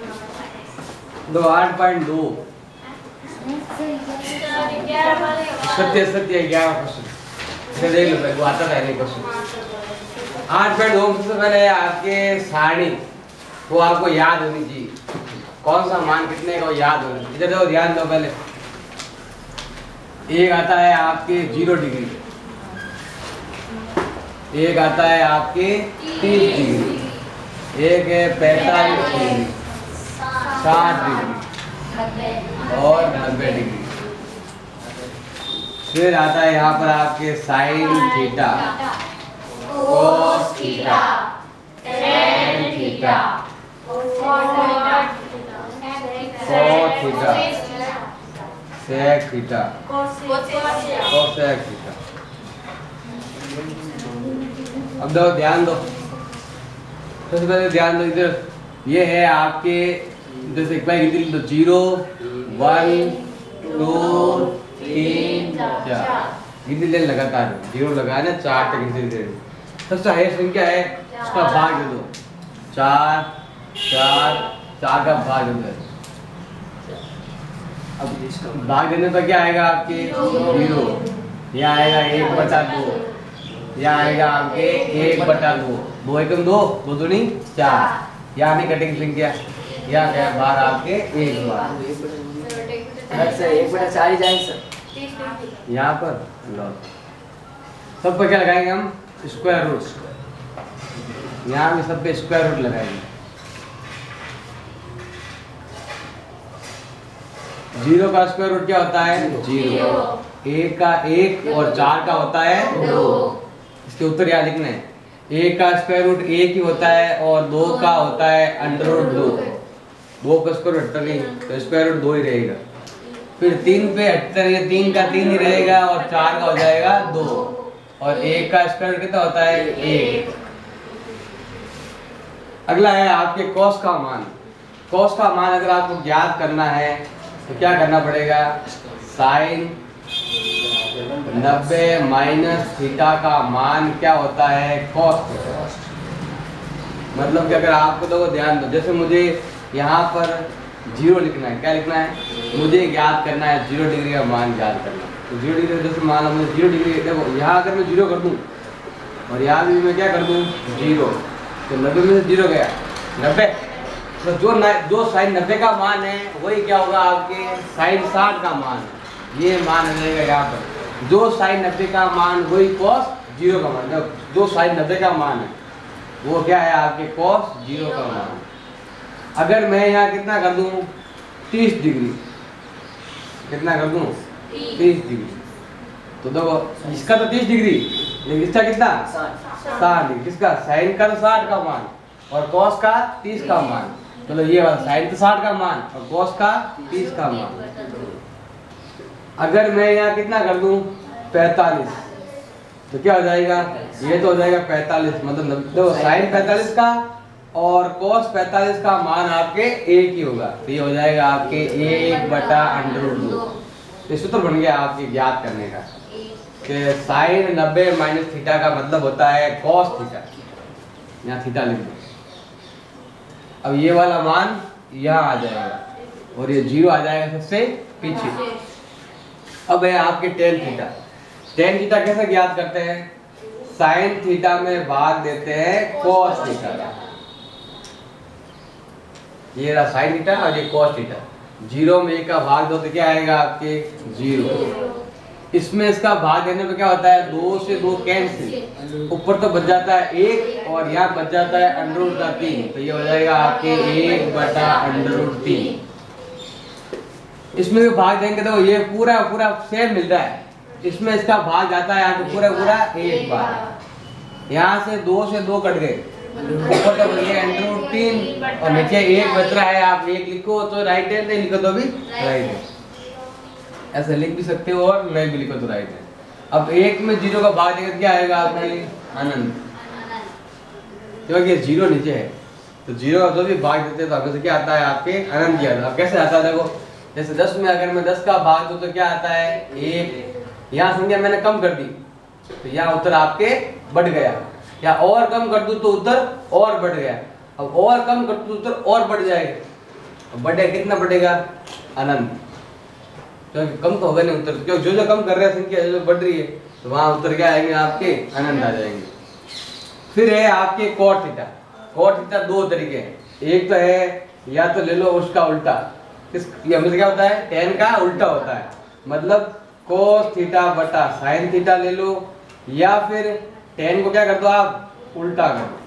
दो 8.2 सत्य 11 क्वेश्चन देख लो भाई, वो आता था नहीं क्वेश्चन। 8.2 सबसे पहले आपके सारणी वो आपको याद होनी चाहिए, कौन सा मान कितने का याद होना। इधर देखो, ध्यान दो पहले। एक आता है आपके 0 डिग्री, एक आता है आपके 30 डिग्री, एक है 45 डिग्री, 60 डिग्री और 90 डिग्री। फिर आता है यहाँ पर आपके sine theta, cos theta, tan theta, cos theta, sec theta, cosec theta. अब दो ध्यान दो, सबसे पहले ध्यान दो इधर। ये है आपके जैसे एक बार 0 1 2 3 4 गिनती ले लगातार 0 लगाया ना 4 तक गिनती दे। सबसे हाईएस्ट संख्या है उसका भाग दे दो, 4 का भाग दे दो। अब भाग देने पर क्या आएगा आपके 0, यहाँ आएगा 1/2, यहाँ आएगा आपके 1/2, 2 एकम 2, 2 दूनी 4, यहाँ नहीं कटेगी संख्या, यहाँ गया बार आपके 1 बार। सर 1/4 ही जाएंगे सर यहाँ पर सब पर क्या लगाएंगे हम, स्क्वायर रूट। यहाँ भी सब पे स्क्वायर रूट लगाएंगे। 0 का स्क्वायर रूट क्या होता है 0, 1 का 1 और 4 का होता है 2। इसके उत्तर याद लिखना है। 1 का स्क्वायर रूट 1 ही होता है और 2 का होता है √2। 2 का स्क्वायर रूट 78 नहीं, तो स्क्वायर रूट 2 ही रहेगा। फिर 3 पे 78, 3 का 3 ही रहेगा और 4 का हो जाएगा 2 और 1 का स्क्वायर रूट कितना होता है 1। अगला है आपके कॉस का मान। कॉस का मान अगर आपको ज्ञात करना है तो क्या करना पड़ेगा, साइन 90 माइनस थीटा का मान क्या होता है कॉस। मतलब कि अगर आपको तो ध्यान दो, जैसे मुझे यहाँ पर 0 लिखना है, क्या लिखना है, मुझे ज्ञात करना है 0 डिग्री का मान ज्ञात करना। तो 0 डिग्री जैसे मान लो मुझे 0 डिग्री, देखो यहाँ अगर मैं 0 कर दूँ और यहाँ भी मैं क्या कर दूँ 0, तो 90 में से 0 गया 90। तो जो साइन 90 का मान है वही क्या होगा आपके साइन 60 का मान, ये मान आ जाएगा यहाँ पर। जो साइन 90 का मान वही कॉस 0 का मान, जो साइन 90 का मान है वो क्या है आपके कॉस 0 का मान। अगर मैं यहाँ कितना कर दूँ 30 डिग्री, कितना कर दूँ 30 डिग्री, तो देखो इसका तो 30 डिग्री, लेकिन इसका कितना 60 डिग्री। किसका, साइन का तो 60 का मान और कॉस का 30 का मान। चलो ये वाला साइन तो 60 का मान और कॉस का 30 का मान। अगर मैं यहाँ कितना कर दूँ 45, तो क्या हो जाएगा, ये तो हो जाएगा 45, मतलब देखो साइन 45 का और cos 45 का मान आपके एक ही होगा, तो ये हो जाएगा आपके 1/√2। तो सूत्र बन गया आपके ज्ञात करने का कि साइन 90 माइनस थीटा का मतलब होता है cos थीटा। यहाँ थीटा लिख दो। अब ये वाला मान यहाँ आ जाएगा और ये 0 आ जाएगा सबसे पीछे। अब है आपके टेन थीटा। टेन थीटा कैसे ज्ञात करते हैं, साइन थीटा में भाग देते हैं cos थीटा का। ये रहा साइन थीटा और ये cos थीटा। 0 में 1 का भाग दो तो क्या आएगा आपके 0। इसमें इसका भाग देने पे क्या होता है 2 से 2 कैंसिल, ऊपर तो बच जाता है 1 और यहाँ बच जाता है √3, तो ये हो जाएगा आपके 1/√3। इसमें भी भाग देंगे तो ये पूरा पूरा सेम मिल रहा है। इसमें इसका भाग जाता है यहाँ पूरा पूरा 1 बार। यहाँ से 2 से 2 कट गए, ऊपर तो बन गया √3 और नीचे 1 बच रहा है। आप 1 लिखो तो राइट है, नहीं लिखो तो भी राइट है। ऐसे लिख भी सकते हो और नहीं भी लिखो तो राइट है। अब 1 में 0 का भाग देंगे क्या आएगा आपके अनंत, क्योंकि 0 नीचे है तो 0 का जो भी भाग देते हैं तो हमें से क्या आता है आपके अनंत ही आता है। अब कैसे आता है देखो, जैसे 10 में अगर मैं 10 का भाग दूं तो क्या आता है 1। यहाँ संख्या मैंने कम कर दी तो यहाँ उत्तर आपके बढ़ गया, या और कम कर दूं तो उत्तर और बढ़ गया। अब और कम कर दूं तो उत्तर और बढ़ जाएगा। बढ़े कितना बढ़ेगा? अनंत। क्योंकि कम तो होगा नहीं उत्तर, क्योंकि जो जो कम कर रहे हैं संख्या जो बढ़ रही है तो वहाँ उत्तर क्या आएंगे आपके? अनंत आ जाएंगे। फिर है आपके cot थीटा। cot थीटा दो तरीके हैं, एक तो है या तो ले लो उसका उल्टा, ये हमेशा क्या होता है? tan का उल्टा होता है, मतलब cos थीटा बटा sin थीटा ले लो, या फिर tan को क्या कर दो आप? उल्टा कर दो,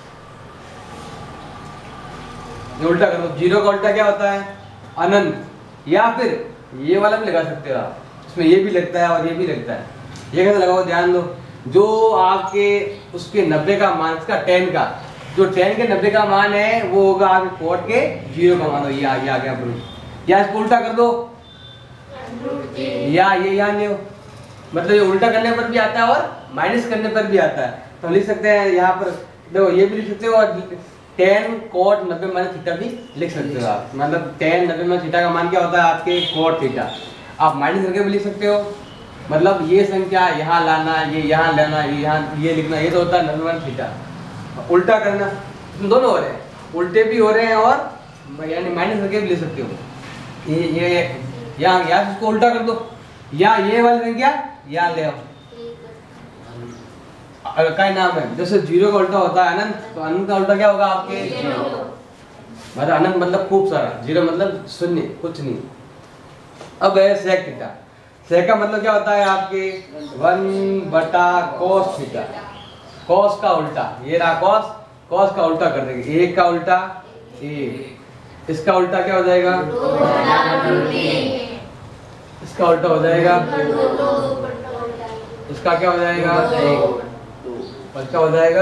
ये उल्टा कर दो। जीरो का उल्टा क्या होता है? अनंत। या फिर ये वाला भी लगा सकते हो आप, इसमें ये भी लगता है और ये भी लगता है। ये कैसे लगाओ ध्यान दो, जो आपके उसके 90 का मान, इसका tan का, जो tan के 90 का मान है वो होगा आपके cot के 0 का मान हो, ये आ गया प्रूफ। या इसको उल्टा कर दो, या ये यहाँ ले, मतलब ये उल्टा करने पर भी आता है और माइनस करने पर भी आता है। तो लिख सकते हैं यहाँ पर, देखो ये भी लिख सकते हो, और tan cot 90 माइनस थीटा भी लिख सकते हो आप, मतलब tan 90 माइनस थीटा का मान क्या होता है आपके? cot theta. आप माइनस करके भी लिख सकते हो, मतलब ये संख्या यहाँ लाना, ये यहाँ लाना, ये यहाँ ये लिखना, ये तो होता है 90 माइनस थीटा। उल्टा करना, दोनों हो रहे हैं, उल्टे भी हो रहे हैं और यानी माइनस करके भी ले सकते हो। ये यहाँ इसको उल्टा कर दो, या ये वाली संख्या यहाँ ले आओ, का नाम है। जैसे 0 का उल्टा होता है अनंत, तो अनंत का उल्टा क्या होगा आपके? 0। मतलब अनंत मतलब खूब सारा, 0 मतलब शून्य, कुछ नहीं। अब है sec थीटा। sec का मतलब क्या होता है आपके? 1 बटा cos थीटा। cos का उल्टा, ये रहा cos, cos का उल्टा कर देंगे, 1 का उल्टा 1, इसका उल्टा क्या हो जाएगा? इसका उल्टा हो जाएगा, इसका क्या हो जाएगा? 1, इसका हो जाएगा।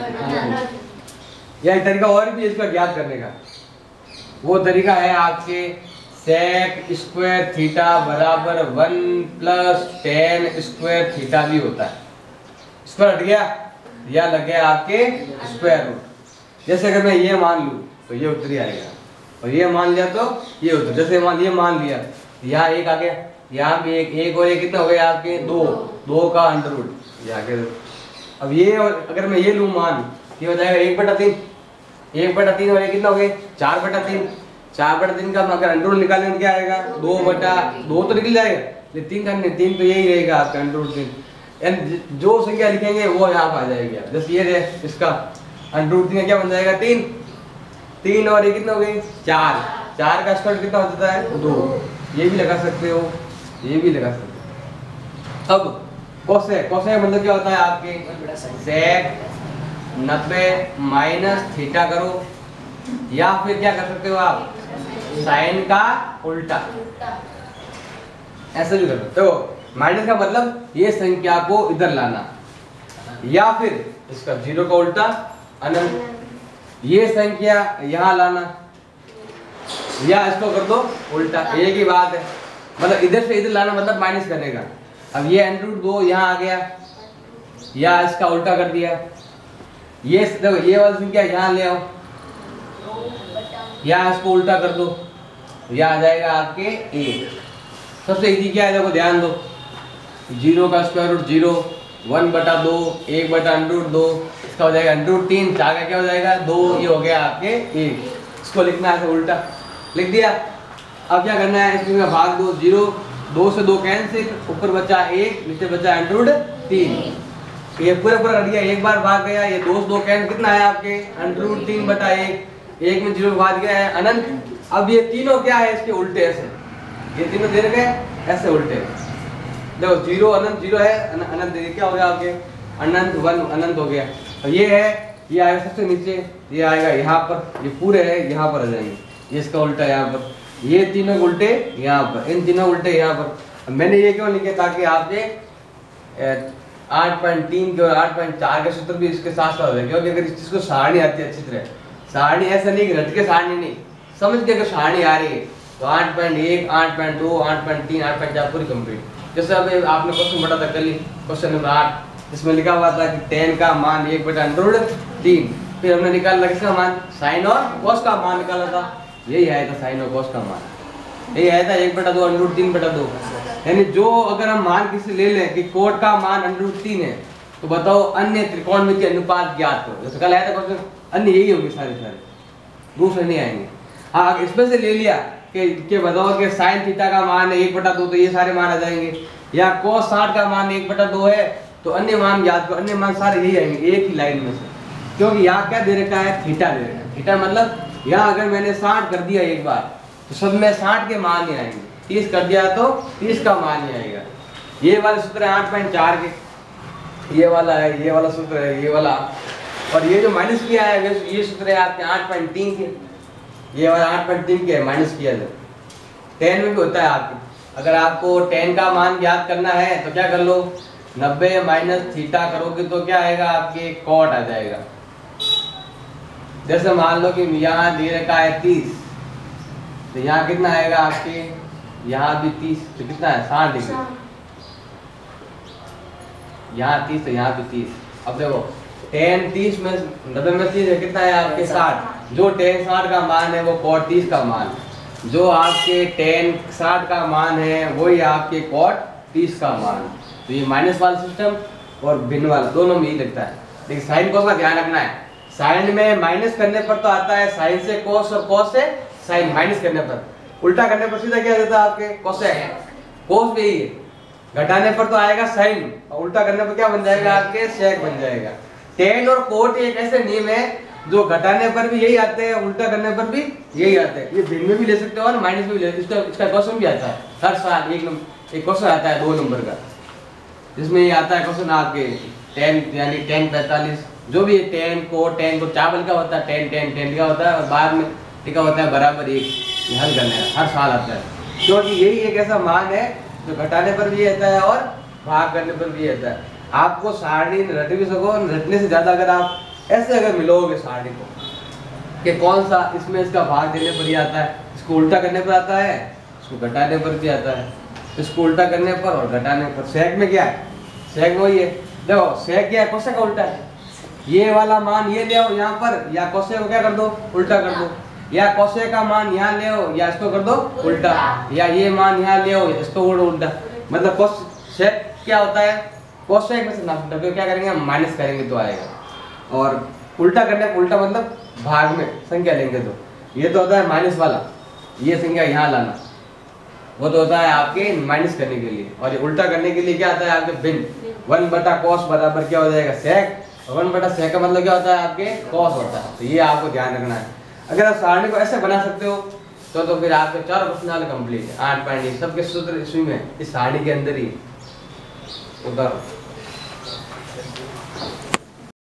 या एक तरीका और भी इसका ज्ञात करने का, वो तरीका है आपके sec स्क्वायर थीटा बराबर 1 प्लस tan स्क्वायर थीटा भी होता है। स्क्वायर हट गया, या लग गया आपके स्क्वायर रूट। जैसे अगर मैं ये मान लूँ तो ये उत्तर ही आएगा, और ये मान लिया तो ये उत्तर। जैसे ये मान लिया, यहाँ एक आ गया, यहाँ भी एक और एक कितना हो गया आपके? 2 का अंडर रूट, ये आ गया। अब ये अगर मैं ये लूँ मान, ये हो जाएगा 1/3, 1/3 और ये कितना हो गया? 4/3। 4/3 का अगर अंडर रूट निकालेंगे तो क्या आएगा? 2/2 तो निकल जाएगा, लेकिन 3 का नहीं, 3 तो यही रहेगा आपका अंडर रूट 3। जो संख्या लिखेंगे वो यहाँ पर आ जाएगी। जैसे ये रहे, इसका अंडर रूट 3 क्या बन जाएगा? 3 और ये कितना हो गई? 4 का स्क्वायर कितना हो जाता है? 2। ये भी लगा सकते हो, ये भी लगा सकते हो। अब कोसेक मतलब क्या होता है आपके? sec 90 माइनस थीटा करो, या फिर क्या कर सकते हो आप? साइन का उल्टा, ऐसे भी कर सकते हो। माइनस का मतलब ये संख्या को इधर लाना, या फिर इसका 0 का उल्टा अनंत, ये संख्या यहाँ लाना, या इसको कर दो उल्टा, एक ही बात है। मतलब इधर से इधर लाना मतलब माइनस करने का। अब ये √2 यहाँ आ गया, या इसका उल्टा कर दिया, ये देखो ये वाली संख्या यहाँ ले आओ, या इसको उल्टा कर दो, या आ जाएगा आपके 1। सबसे इजी क्या है, देखो ध्यान दो, 0 का स्क्वायर रूट 0, 1/2, 1/√2, इसका हो जाएगा √3, 4 का क्या हो जाएगा? 2, ये हो गया आपके 1। इसको लिखना है उल्टा, लिख दिया। अब क्या करना है, इसमें भाग दो, 0, 2 से 2 कैंसिल, ऊपर बचा 1, नीचे बचा √3। ये पूरा हट गया, एक बार भाग गया, ये 2 से 2 कैंसिल, कितना है आपके? √3/1, 1 में 0 भाग गया है अनंत। अब ये तीनों क्या है? इसके उल्टे, ऐसे ये तीनों दे रखे ऐसे उल्टे। देखो 0 अनंत 0 है, अनंत क्या हो गया आपके? अनंत 1 अनंत हो गया। और ये है, ये आएगा सबसे नीचे, ये आएगा यहाँ पर, ये पूरे है यहाँ पर आ जाएंगे, ये इसका उल्टा यहाँ पर, ये तीनों उल्टे यहाँ पर, इन तीनों उल्टे यहाँ पर। मैंने ये क्यों लिखे? ताकि आपके 8.3 के और 8.4 के सूत्र भी इसके साथ साथ हो जाए। क्योंकि अगर इसको सारणी आती है अच्छी तरह, सारणी ऐसा नहीं कि रट के सारणी नहीं, समझ के अगर सारणी आ रही है तो 8.1, 8.2, 8.3, 8.4 पूरी कंप्लीट। जैसे अभी आपने क्वेश्चन पढ़ा था कल ही, क्वेश्चन नंबर 8, जिसमें लिखा हुआ था कि tan का मान 1/√3, फिर हमने निकाला किसका मान? साइन और cos का मान निकाला था, यही आया था साइन और cos का मान, यही आया था 1/2 √3/2। यानी जो अगर हम मान किसी ले लें कि cot का मान √3 है, तो बताओ अन्य त्रिकोणमितीय अनुपात ज्ञात करो। जैसे कल आया था क्वेश्चन, अन्य यही होंगे सारे, दूसरे नहीं आएंगे। हाँ इसमें से ले लिया कि बताओ कि साइन थीटा का मान है 1/2, तो ये सारे मान आ जाएंगे, या cos 60 का मान 1/2 है तो अन्य मान याद करो, अन्य मान सारे यही आएंगे एक ही लाइन में से, क्योंकि यहाँ क्या दे रखा है, थीटा दे रखा है। थीटा मतलब यहाँ अगर मैंने 60 कर दिया एक बार तो सब में 60 के मान ही आएंगे, 30 कर दिया तो 30 का मान ही आएगा। ये वाला सूत्र है 8.4 के, ये वाला है, ये वाला सूत्र है, ये वाला, और ये जो माइनस किया है ये सूत्र है आपके 8.3 के, ये वाला 8.3 के माइनस किया जाए। 10 में भी होता है आपके, अगर आपको 10 का मान याद करना है तो क्या कर लो, 90 माइनस थीटा करोगे तो क्या आएगा आपके कॉट आ जाएगा। जैसे मान लो कि यहाँ दे रखा है 30, तो यहाँ कितना आएगा आपके, यहाँ भी 30, तो कितना है 60 डिग्री, यहाँ 30 तो यहाँ भी 30। अब देखो 10 30 में 90 में 30 है, कितना है आपके 60, जो 10 60 का मान है वो cot 30 का मान, जो आपके 10 60 का मान है वही आपके cot 30 का मान। तो ये माइनस वाला सिस्टम और भिन्न वाला दोनों में ही लगता है, लेकिन साइन कॉस का ध्यान रखना है। साइन में माइनस करने पर तो आता है साइन से कॉस और कॉस से साइन, माइनस करने पर, उल्टा करने पर सीधा क्या देता है आपके कोसेक, कॉस भी है, घटाने पर तो आएगा साइन और उल्टा करने पर क्या बन जाएगा आपके सेक बन जाएगा। टेन और कोट एक ऐसे नियम है जो घटाने पर भी यही आते हैं, उल्टा करने पर भी यही आते हैं। ये भिन्न में भी ले सकते हो और माइनस में भी ले सकते हो। इसका क्वेश्चन भी आता है हर साल, एक क्वेश्चन आता है 2 नंबर का, जिसमें ये आता है क्वेश्चन आपके 10 यानी 10 45 जो भी 10 को चावल का होता है 10 का होता है और बाद में लिखा होता है बराबर 1, ये हल करने का हर साल आता है, क्योंकि यही एक ऐसा मान है जो घटाने पर भी आता है और भाग करने पर भी आता है। आपको सारणी रट भी सको, रटने से ज़्यादा अगर आप ऐसे अगर मिलोगे सारणी को कि कौन सा इसमें इसका भाग देने पर ही आता है, इसको उल्टा करने पर आता है, इसको घटाने पर भी आता है, इसको उल्टा करने पर और घटाने पर। सेक में क्या है, सेक में वही है, देखो सेक क्या है, कोसे का उल्टा है, ये वाला मान ये ले आओ यहाँ पर, या कोसे को क्या कर दो उल्टा कर दो, या कोसे का मान यहाँ ले आओ या इसको कर दो उल्टा, या ये मान यहाँ ले आओ इसको उल्टा। मतलब कोस सेक क्या होता है, कोसेक में से नब्बे क्या करेंगे हम माइनस करेंगे तो आएगा, और उल्टा करने पर उल्टा मतलब भाग में संख्या लेंगे तो ये तो होता है माइनस वाला, ये संख्या यहाँ लाना वो तो होता है आपके माइनस करने के लिए, और ये उल्टा करने के लिए क्या आता है आपके भिन्न 1/cos बराबर क्या हो जाएगा सेक, 1/sec का मतलब क्या होता है आपके cos होता है। तो ये आपको ध्यान रखना है। अगर आप सारणी को ऐसे बना सकते हो तो फिर आपके 4 क्वेश्चन कंप्लीट है। 8 पॉइंट सबके सूत्र इसी में इस सारणी के अंदर ही उधर